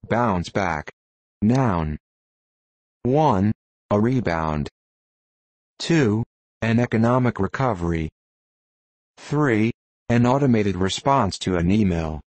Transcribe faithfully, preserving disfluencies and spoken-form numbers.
Bounce back. Noun. one. A rebound. two. An economic recovery. three. An automated response to an email.